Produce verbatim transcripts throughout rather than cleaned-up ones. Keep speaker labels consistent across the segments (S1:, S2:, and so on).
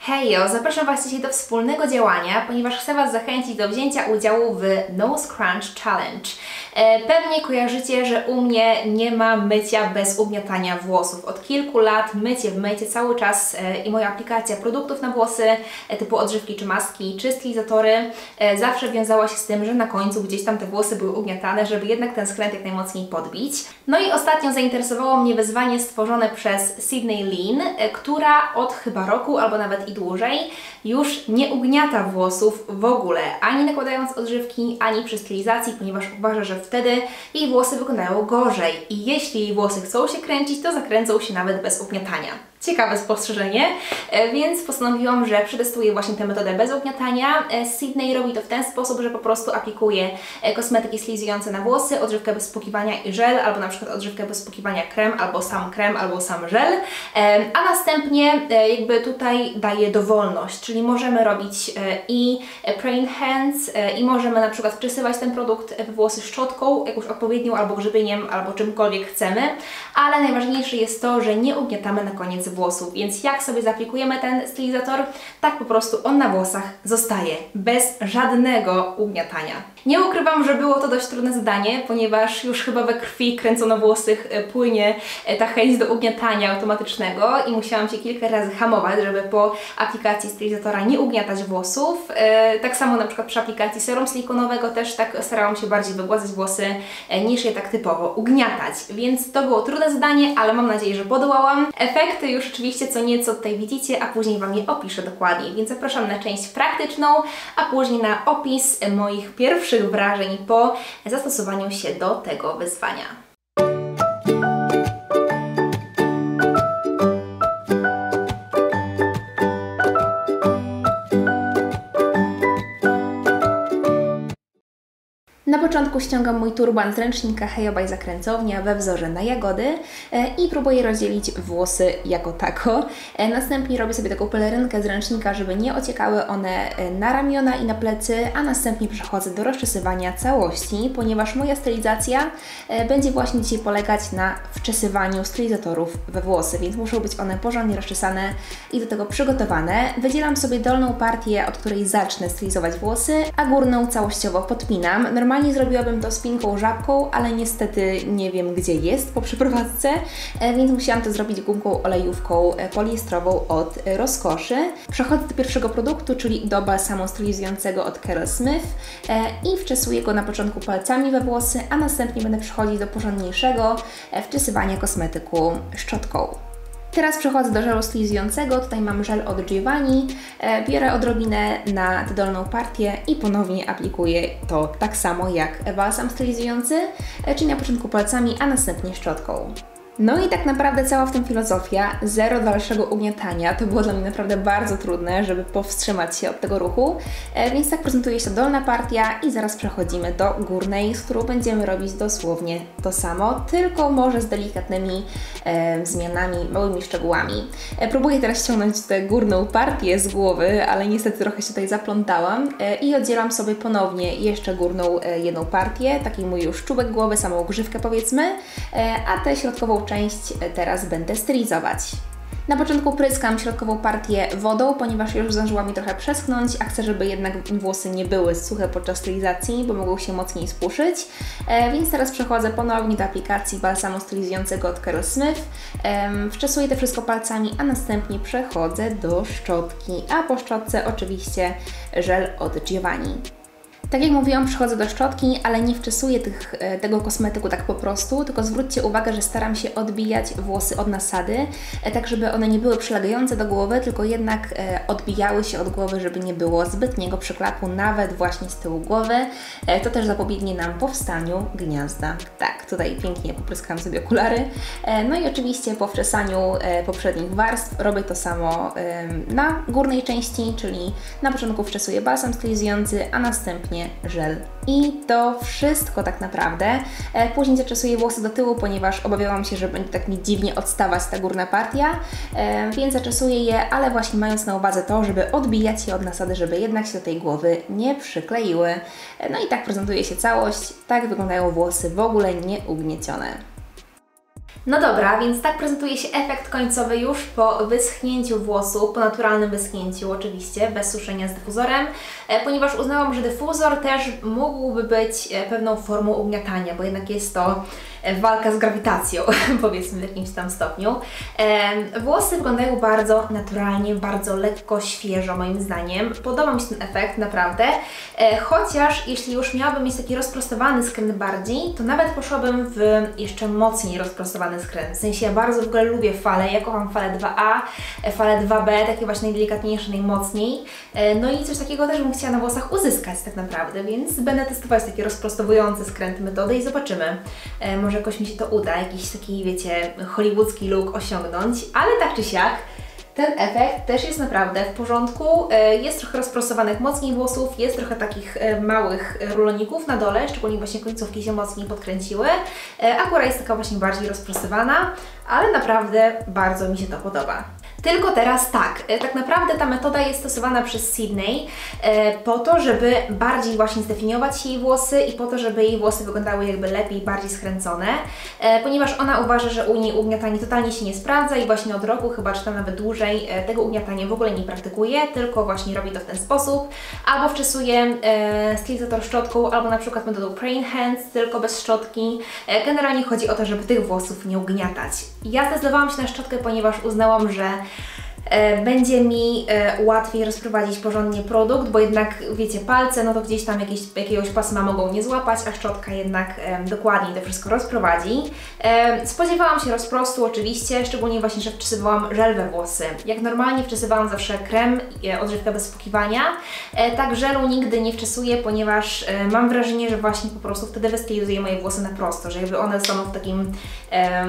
S1: Hejo, zapraszam Was dzisiaj do wspólnego działania, ponieważ chcę Was zachęcić do wzięcia udziału w Nose Crunch Challenge. Pewnie kojarzycie, że u mnie nie ma mycia bez ugniatania włosów. Od kilku lat mycie w mycie cały czas i moja aplikacja produktów na włosy typu odżywki czy maski czy stylizatory zawsze wiązała się z tym, że na końcu gdzieś tam te włosy były ugniatane, żeby jednak ten skręt jak najmocniej podbić. No i ostatnio zainteresowało mnie wyzwanie stworzone przez Sydney Lean, która od chyba roku albo nawet i dłużej już nie ugniata włosów w ogóle, ani nakładając odżywki, ani przy stylizacji, ponieważ uważa, że wtedy jej włosy wyglądają gorzej i jeśli jej włosy chcą się kręcić, to zakręcą się nawet bez ugniatania. Ciekawe spostrzeżenie, więc postanowiłam, że przetestuję właśnie tę metodę bez ugniatania. Sydney robi to w ten sposób, że po prostu aplikuje kosmetyki stylizujące na włosy, odżywkę bez spłukiwania i żel, albo na przykład odżywkę bez spłukiwania krem, albo sam krem, albo sam żel, a następnie jakby tutaj daje dowolność, czyli możemy robić i praying hands i możemy na przykład wczesywać ten produkt w włosy szczotką, jakąś odpowiednią, albo grzebieniem, albo czymkolwiek chcemy, ale najważniejsze jest to, że nie ugniatamy na koniec włosów, więc jak sobie zaaplikujemy ten stylizator, tak po prostu on na włosach zostaje, bez żadnego ugniatania. Nie ukrywam, że było to dość trudne zadanie, ponieważ już chyba we krwi kręconowłosych płynie ta chęć do ugniatania automatycznego i musiałam się kilka razy hamować, żeby po aplikacji stylizatora nie ugniatać włosów. Tak samo na przykład przy aplikacji serum silikonowego też tak starałam się bardziej wygładzać włosy, niż je tak typowo ugniatać, więc to było trudne zadanie, ale mam nadzieję, że podołałam. Efekty już oczywiście co nieco tutaj widzicie, a później Wam je opiszę dokładniej, więc zapraszam na część praktyczną, a później na opis moich pierwszych wrażeń po zastosowaniu się do tego wyzwania. Na początku ściągam mój turban z ręcznika Hejo by Zakręcownia we wzorze na jagody i próbuję rozdzielić włosy jako tako. Następnie robię sobie taką pelerynkę z ręcznika, żeby nie ociekały one na ramiona i na plecy, a następnie przechodzę do rozczesywania całości, ponieważ moja stylizacja będzie właśnie dzisiaj polegać na wczesywaniu stylizatorów we włosy, więc muszą być one porządnie rozczesane i do tego przygotowane. Wydzielam sobie dolną partię, od której zacznę stylizować włosy, a górną całościowo podpinam. Normalnie Normalnie zrobiłabym to spinką żabką, ale niestety nie wiem, gdzie jest po przeprowadzce, więc musiałam to zrobić gumką olejówką poliestrową od Rozkoszy. Przechodzę do pierwszego produktu, czyli do balsamu stylizującego od Carol Smith i wczesuję go na początku palcami we włosy, a następnie będę przechodzić do porządniejszego wczesywania kosmetyku szczotką. Teraz przechodzę do żelu stylizującego, tutaj mam żel od Giovanni, biorę odrobinę na tę dolną partię i ponownie aplikuję to tak samo jak balsam stylizujący, czyli na początku palcami, a następnie szczotką. No i tak naprawdę cała w tym filozofia, zero dalszego ugniatania, to było dla mnie naprawdę bardzo trudne, żeby powstrzymać się od tego ruchu, e, więc tak prezentuje się dolna partia i zaraz przechodzimy do górnej, z którą będziemy robić dosłownie to samo, tylko może z delikatnymi e, zmianami, małymi szczegółami. E, próbuję teraz ściągnąć tę górną partię z głowy, ale niestety trochę się tutaj zaplątałam e, i oddzielam sobie ponownie jeszcze górną e, jedną partię, taki mój już czubek głowy, samą grzywkę powiedzmy, e, a tę środkową część teraz będę stylizować. Na początku pryskam środkową partię wodą, ponieważ już zdążyła mi trochę przeschnąć, a chcę, żeby jednak włosy nie były suche podczas stylizacji, bo mogą się mocniej spuszyć. E, więc teraz przechodzę ponownie do aplikacji balsamu stylizującego od Carol Smith. E, wczesuję to wszystko palcami, a następnie przechodzę do szczotki, a po szczotce oczywiście żel od Giovanni. Tak jak mówiłam, przychodzę do szczotki, ale nie wczesuję tych, tego kosmetyku tak po prostu, tylko zwróćcie uwagę, że staram się odbijać włosy od nasady, tak żeby one nie były przylegające do głowy, tylko jednak odbijały się od głowy, żeby nie było zbytniego przyklapu, nawet właśnie z tyłu głowy. To też zapobiegnie nam powstaniu gniazda. Tak, tutaj pięknie popryskałam sobie okulary. No i oczywiście po wczesaniu poprzednich warstw robię to samo na górnej części, czyli na początku wczesuję balsam stylizujący, a następnie żel. I to wszystko tak naprawdę. Później zaczesuję włosy do tyłu, ponieważ obawiałam się, że będzie tak mi dziwnie odstawać ta górna partia, więc zaczesuję je, ale właśnie mając na uwadze to, żeby odbijać je od nasady, żeby jednak się do tej głowy nie przykleiły. No i tak prezentuje się całość, tak wyglądają włosy w ogóle nieugniecione. No dobra, więc tak prezentuje się efekt końcowy już po wyschnięciu włosów, po naturalnym wyschnięciu oczywiście, bez suszenia z dyfuzorem, e, ponieważ uznałam, że dyfuzor też mógłby być e, pewną formą ugniatania, bo jednak jest to e, walka z grawitacją, powiedzmy w jakimś tam stopniu. E, włosy wyglądają bardzo naturalnie, bardzo lekko, świeżo moim zdaniem. Podoba mi się ten efekt, naprawdę. E, chociaż jeśli już miałabym mieć taki rozprostowany skręt bardziej, to nawet poszłabym w jeszcze mocniej rozprostowany skręt. W sensie ja bardzo w ogóle lubię fale, ja kocham falę dwa A, falę dwa B, takie właśnie najdelikatniejsze, najmocniej. No i coś takiego też bym chciała na włosach uzyskać tak naprawdę, więc będę testować takie rozprostowujące skręty metody i zobaczymy. Może jakoś mi się to uda, jakiś taki, wiecie, hollywoodzki look osiągnąć, ale tak czy siak ten efekt też jest naprawdę w porządku. Jest trochę rozprostowanych mocniej włosów, jest trochę takich małych ruloników na dole, szczególnie właśnie końcówki się mocniej podkręciły, a góra jest taka właśnie bardziej rozprostowana, ale naprawdę bardzo mi się to podoba. Tylko teraz tak, tak naprawdę ta metoda jest stosowana przez Sydney e, po to, żeby bardziej właśnie zdefiniować jej włosy i po to, żeby jej włosy wyglądały jakby lepiej, bardziej skręcone, e, ponieważ ona uważa, że u niej ugniatanie totalnie się nie sprawdza i właśnie od roku chyba, czy tam nawet dłużej, e, tego ugniatania w ogóle nie praktykuje, tylko właśnie robi to w ten sposób, albo wczesuje e, stylizator szczotką, albo na przykład metodą praying hands, tylko bez szczotki. E, generalnie chodzi o to, żeby tych włosów nie ugniatać. Ja zdecydowałam się na szczotkę, ponieważ uznałam, że E, będzie mi e, łatwiej rozprowadzić porządnie produkt, bo jednak, wiecie, palce, no to gdzieś tam jakieś, jakiegoś pasma mogą nie złapać, a szczotka jednak e, dokładniej to wszystko rozprowadzi. E, spodziewałam się rozprostu oczywiście, szczególnie właśnie, że wczesywałam żel we włosy. Jak normalnie wczesywałam zawsze krem, e, odżywkę bez spłukiwania, e, tak żelu nigdy nie wczesuję, ponieważ e, mam wrażenie, że właśnie po prostu wtedy wystylizuję moje włosy na prosto, że jakby one są w takim e,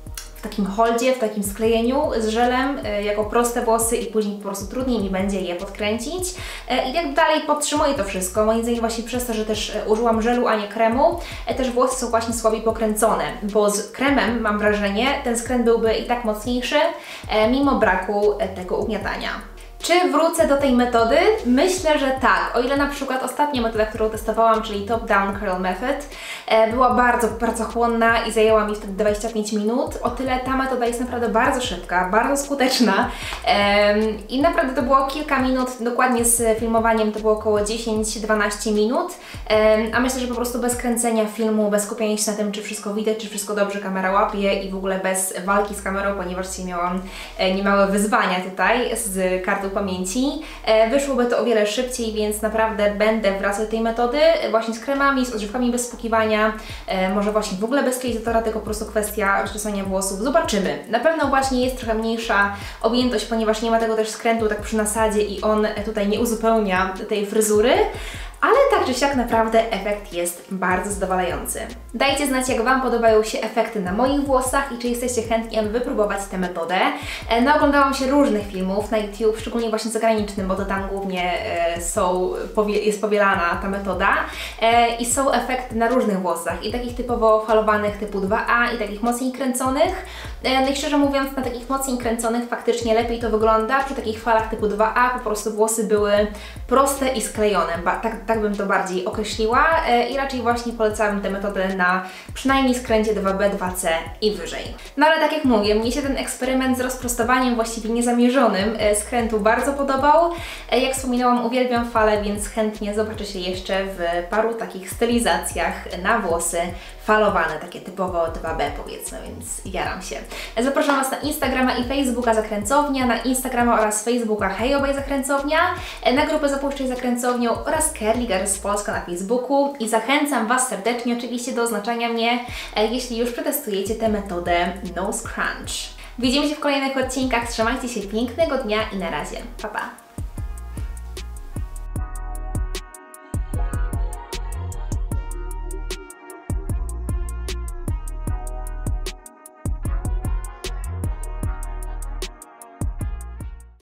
S1: w takim holdzie, w takim sklejeniu z żelem y, jako proste włosy i później po prostu trudniej mi będzie je podkręcić. Y, I jak dalej podtrzymuję to wszystko, moim zdaniem właśnie przez to, że też y, użyłam żelu, a nie kremu, y, też włosy są właśnie słabiej pokręcone, bo z kremem, mam wrażenie, ten skręt byłby i tak mocniejszy, y, mimo braku y, tego ugniatania. Czy wrócę do tej metody? Myślę, że tak. O ile na przykład ostatnia metoda, którą testowałam, czyli Top Down Curl Method, e, była bardzo pracochłonna i zajęła mi wtedy dwadzieścia pięć minut, o tyle ta metoda jest naprawdę bardzo szybka, bardzo skuteczna e, i naprawdę to było kilka minut, dokładnie z filmowaniem to było około dziesięć dwanaście minut, e, a myślę, że po prostu bez kręcenia filmu, bez skupiania się na tym, czy wszystko widać, czy wszystko dobrze kamera łapie i w ogóle bez walki z kamerą, ponieważ dzisiaj miałam e, niemałe wyzwania tutaj z kartą pamięci. E, wyszłoby to o wiele szybciej, więc naprawdę będę wracać do tej metody właśnie z kremami, z odżywkami bez spłukiwania, e, może właśnie w ogóle bez stylizatora, tylko po prostu kwestia rozczesania włosów. Zobaczymy. Na pewno właśnie jest trochę mniejsza objętość, ponieważ nie ma tego też skrętu tak przy nasadzie i on tutaj nie uzupełnia tej fryzury. Ale tak czy siak naprawdę efekt jest bardzo zadowalający. Dajcie znać, jak Wam podobają się efekty na moich włosach i czy jesteście chętni, aby wypróbować tę metodę. E, naoglądałam się różnych filmów na YouTube, szczególnie właśnie zagranicznym, bo to tam głównie e, są, powie, jest powielana ta metoda e, i są efekty na różnych włosach i takich typowo falowanych typu dwa A i takich mocniej kręconych. E, no i szczerze mówiąc, na takich mocniej kręconych faktycznie lepiej to wygląda. Przy takich falach typu dwa A po prostu włosy były proste i sklejone. Ba, tak, tak bym to bardziej określiła e, i raczej właśnie polecałabym tę metodę na przynajmniej skręcie dwa B, dwa C i wyżej. No ale tak jak mówię, mnie się ten eksperyment z rozprostowaniem właściwie niezamierzonym e, skrętu bardzo podobał. E, jak wspominałam, uwielbiam falę, więc chętnie zobaczę się jeszcze w paru takich stylizacjach na włosy falowane, takie typowo dwa B powiedzmy, więc jaram się. Zapraszam Was na Instagrama i Facebooka Zakręcownia, na Instagrama oraz Facebooka Hej Obaj Zakręcownia, na grupę Zapuszczaj Zakręcownią oraz Curly Girls Polska na Facebooku i zachęcam Was serdecznie oczywiście do oznaczania mnie, jeśli już przetestujecie tę metodę Nose Crunch. Widzimy się w kolejnych odcinkach, trzymajcie się, pięknego dnia i na razie. Pa, pa!